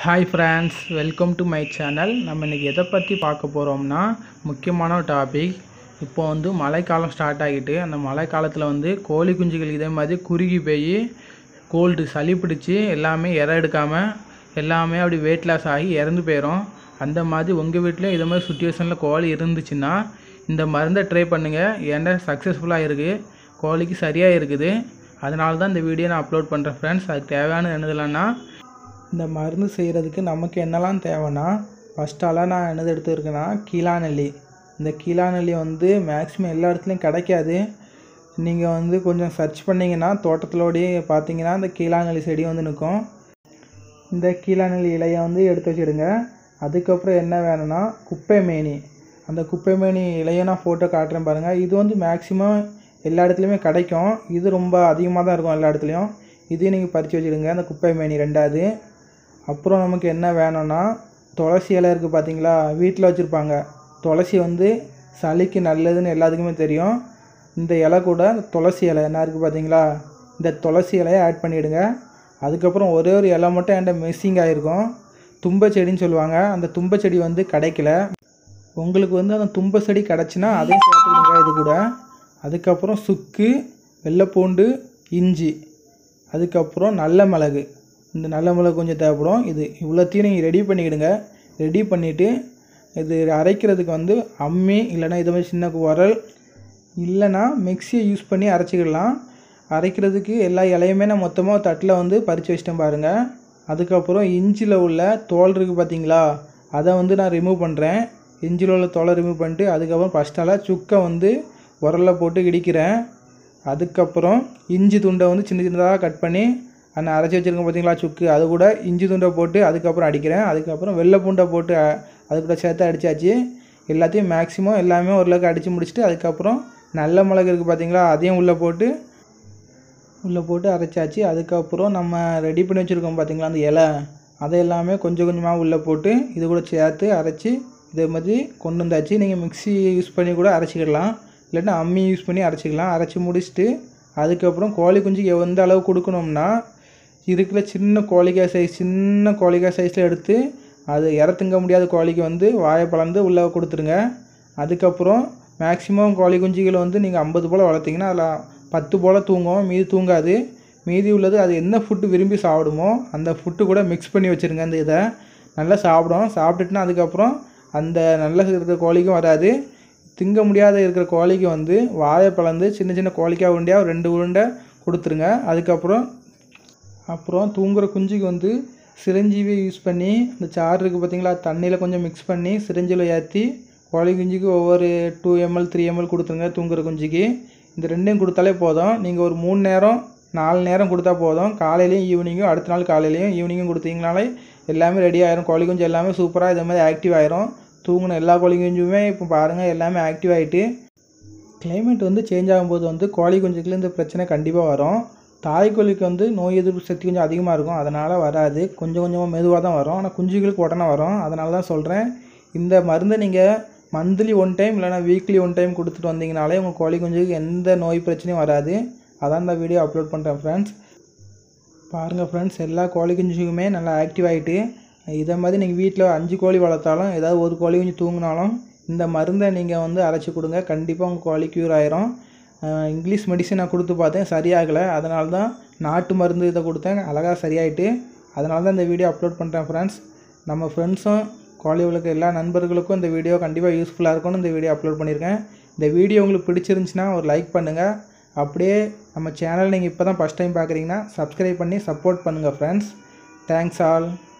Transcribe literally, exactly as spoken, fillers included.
Hi friends, welcome to my channel. நம்ம இன்றைக்கி எதை பற்றி பார்க்க போகிறோம்னா, முக்கியமான டாபிக். இப்போ வந்து மழைக்காலம் ஸ்டார்ட் ஆகிட்டு, அந்த மழை காலத்தில் வந்து கோழி குஞ்சுகள் இதே மாதிரி குறுகி போய் கோல்டு சளி பிடிச்சி எல்லாமே இற எடுக்காமல் எல்லாமே அப்படி வெயிட் லாஸ் ஆகி இறந்து போயிடும். அந்த மாதிரி உங்கள் வீட்டில் இதே மாதிரி சுச்சுவேஷனில் கோழி இருந்துச்சுன்னா இந்த மருந்தை ட்ரை பண்ணுங்கள். ஏன்னா சக்ஸஸ்ஃபுல்லாக இருக்குது, கோழிக்கு சரியாக இருக்குது. அதனால தான் இந்த வீடியோ நான் அப்லோட் பண்ணுறேன் ஃப்ரெண்ட்ஸ். அதுக்கு தேவையான என்னதுலன்னா, இந்த மருந்து செய்கிறதுக்கு நமக்கு என்னெல்லாம் தேவைன்னா, ஃபஸ்ட்டாலாம் நான் என்னது எடுத்துருக்கேன்னா கீழாநெல்லி. இந்த கீழாநெல்லி வந்து மேக்ஸிமம் எல்லா இடத்துலையும் கிடைக்காது. நீங்கள் வந்து கொஞ்சம் சர்ச் பண்ணிங்கன்னா தோட்டத்திலோடையே பார்த்தீங்கன்னா இந்த கீழாநெல்லி செடி வந்து நிற்கும். இந்த கீழாநெல்லி இலையை வந்து எடுத்து வச்சுடுங்க. அதுக்கப்புறம் என்ன வேணும்னா குப்பை மேனி. அந்த குப்பை மேனி இலையை நான் ஃபோட்டோ காட்டுறேன் பாருங்கள். இது வந்து மேக்ஸிமம் எல்லா இடத்துலையுமே கிடைக்கும். இது ரொம்ப அதிகமாக தான் இருக்கும் எல்லா இடத்துலையும். இதையும் நீங்கள் பறித்து வச்சுடுங்க, அந்த குப்பை மேனி ரெண்டாவது. அப்புறம் நமக்கு என்ன வேணும்னா துளசி இலை இருக்குது பார்த்தீங்களா, வீட்டில் வச்சுருப்பாங்க. துளசி வந்து சளிக்கு நல்லதுன்னு எல்லாத்துக்குமே தெரியும். இந்த இலை கூட துளசி இலை என்ன இருக்குது பார்த்தீங்களா, இந்த துளசி இலையை ஆட் பண்ணிவிடுங்க. அதுக்கப்புறம் ஒரே ஒரு இலை மட்டும் என்கிட்ட மிஸ்ஸிங் ஆகிருக்கும், தும்பை செடின்னு சொல்லுவாங்க. அந்த தும்பை செடி வந்து கிடைக்கல. உங்களுக்கு வந்து அந்த தும்பை செடி கிடச்சின்னா அதையும் சேர்த்துக்கிடுங்க இது கூட. அதுக்கப்புறம் சுக்கு, வெள்ளைப்பூண்டு, இஞ்சி, அதுக்கப்புறம் நல்ல மிளகு. இந்த நல்ல மிளகு கொஞ்சம் தேவைப்படும். இது இவ்வளோத்தையும் நீங்கள் ரெடி பண்ணிக்கிடுங்க. ரெடி பண்ணிவிட்டு இது அரைக்கிறதுக்கு வந்து அம்மி இல்லைனா இது மாதிரி சின்ன உரல் இல்லைனா மிக்சியை யூஸ் பண்ணி அரைச்சிக்கிடலாம். அரைக்கிறதுக்கு எல்லா இலையுமே நான் மொத்தமாக தட்டில் வந்து பறித்து வச்சிட்டேன் பாருங்கள். அதுக்கப்புறம் இஞ்சியில் உள்ள தோல் இருக்குது பார்த்தீங்களா, அதை வந்து நான் ரிமூவ் பண்ணுறேன். இஞ்சியில் உள்ள தோலை ரிமூவ் பண்ணிட்டு அதுக்கப்புறம் ஃபஸ்ட்டால் சுக்கை வந்து உரலில் போட்டு இடிக்கிறேன். அதுக்கப்புறம் இஞ்சி துண்டை வந்து சின்ன சின்னதாக கட் பண்ணி அந்த அரைச்சி வச்சுருக்கேன் பார்த்தீங்களா சுக்கு, அது கூட இஞ்சி துண்டை போட்டு அதுக்கப்புறம் அடிக்கிறேன். அதுக்கப்புறம் வெள்ளை பூண்டை போட்டு அது கூட சேர்த்து அடித்தாச்சு. எல்லாத்தையும் மேக்ஸிமம் எல்லாமே ஓரளவுக்கு அடித்து முடிச்சுட்டு அதுக்கப்புறம் நல்ல மிளகு இருக்குது பார்த்தீங்களா, அதையும் உள்ளே போட்டு உள்ளே போட்டு அரைச்சாச்சு. அதுக்கப்புறம் நம்ம ரெடி பண்ணி வச்சுருக்கோம் பார்த்தீங்களா அந்த இலை, அதை எல்லாமே கொஞ்சம் கொஞ்சமாக உள்ளே போட்டு இது கூட சேர்த்து அரைச்சி இதே மாதிரி கொண்டு வந்தாச்சு. நீங்கள் மிக்ஸி யூஸ் பண்ணி கூட அரைச்சிக்கிடலாம், இல்லைன்னா அம்மி யூஸ் பண்ணி அரைச்சிக்கலாம். அரைச்சி முடிச்சுட்டு அதுக்கப்புறம் கோழி குஞ்சுக்கு எந்த அளவு கொடுக்கணும்னா, இருக்கிற சின்ன கோழிக்காய் சைஸ் சின்ன கோழிக்காய் சைஸில் எடுத்து அது இறத்துங்க முடியாத கோழிக்கு வந்து வாயை பழந்து உள்ளே கொடுத்துருங்க. அதுக்கப்புறம் மேக்ஸிமம் கோழி குஞ்சுகளை வந்து நீங்கள் ஐம்பது போல் வளர்த்திங்கன்னா அதில் பத்து போல் தூங்கும், மீதி தூங்காது. மீதி உள்ளது அது என்ன ஃபுட்டு விரும்பி சாப்பிடுமோ அந்த ஃபுட்டு கூட மிக்ஸ் பண்ணி வச்சுருங்க. அந்த இதை நல்லா சாப்பிடும். சாப்பிட்டுட்டுனா அதுக்கப்புறம் அந்த நல்ல இருக்கிற கோழிக்கும் வராது. திங்க முடியாத இருக்கிற கோழிக்கு வந்து வாயை பழந்து சின்ன சின்ன கோழிக்காய் உருண்டையாக ரெண்டு உருண்டை கொடுத்துருங்க. அதுக்கப்புறம் அப்புறம் தூங்குகிற குஞ்சுக்கு வந்து சிரஞ்சீவி யூஸ் பண்ணி இந்த சாறு இருக்குது பார்த்தீங்களா, தண்ணியில் கொஞ்சம் மிக்ஸ் பண்ணி சிரஞ்சில் ஏற்றி கோழி குஞ்சுக்கு ஒவ்வொரு டூ எம்எல் த்ரீ எம்எல் கொடுத்துருங்க தூங்குகிற குஞ்சுக்கு. இந்த ரெண்டையும் கொடுத்தாலே போதும். நீங்கள் ஒரு மூணு நேரம் நாலு நேரம் கொடுத்தா போதும். காலையிலையும் ஈவினிங்கும், அடுத்த நாள் காலையிலையும் ஈவினிங்கும் கொடுத்தீங்கனாலே எல்லாமே ரெடி ஆயிரும். கோழி குஞ்சு எல்லாமே சூப்பராக இதே மாதிரி ஆக்டிவ் ஆயிரும். தூங்கின எல்லா கோழி குஞ்சுமே இப்போ பாருங்கள் எல்லாமே ஆக்டிவ் ஆகிட்டு. கிளைமேட் வந்து சேஞ்ச் ஆகும்போது வந்து கோழி குஞ்சுக்குள்ள இந்த பிரச்சனை கண்டிப்பாக வரும். தாய்க்கோழிக்கு வந்து நோய் எதிர்ப்பு சக்தி கொஞ்சம் அதிகமாக இருக்கும், அதனால் வராது. கொஞ்சம் கொஞ்சமாக மெதுவாக தான் வரும், ஆனால் குஞ்சுகளுக்கு உடனே வரும். அதனால தான் சொல்கிறேன், இந்த மருந்தை நீங்கள் மந்த்லி ஒன் டைம் இல்லைனா வீக்லி ஒன் டைம் கொடுத்துட்டு வந்தீங்கனாலே உங்கள் கோழி குஞ்சுக்கு எந்த நோய் பிரச்சனையும் வராது. அதான் இந்த வீடியோ அப்லோட் பண்ணுறேன் ஃப்ரெண்ட்ஸ். பாருங்கள் ஃப்ரெண்ட்ஸ், எல்லா கோழி குஞ்சுக்குமே நல்லா ஆக்டிவ் ஆகிட்டு. இதே மாதிரி நீங்கள் வீட்டில் அஞ்சு கோழி வளர்த்தாலும் ஏதாவது ஒரு கோழி குஞ்சு தூங்கினாலும் இந்த மருந்தை நீங்கள் வந்து அரைச்சி கொடுங்க, கண்டிப்பாக உங்கள் கோழி க்யூர் ஆயிரும். இங்கிலீஷ் மெடிசன் நான் கொடுத்து பார்த்தேன், சரியாகலை. அதனால தான் நாட்டு மருந்து இதை கொடுத்தேன், அழகாக சரியாயிட்டு. அதனால தான் இந்த வீடியோ அப்லோட் பண்ணுறேன் ஃப்ரெண்ட்ஸ். நம்ம ஃப்ரெண்ட்ஸும் கோழி வளர்க்க எல்லா நண்பர்களுக்கும் இந்த வீடியோ கண்டிப்பாக யூஸ்ஃபுல்லாக இருக்கும்னு இந்த வீடியோ அப்லோட் பண்ணியிருக்கேன். இந்த வீடியோ உங்களுக்கு பிடிச்சிருந்துச்சின்னா ஒரு லைக் பண்ணுங்கள். அப்படியே நம்ம சேனல் நீங்கள் இப்போ தான் ஃபஸ்ட் டைம் பார்க்குறீங்கன்னா சப்ஸ்கிரைப் பண்ணி சப்போர்ட் பண்ணுங்கள் ஃப்ரெண்ட்ஸ். Thanks all.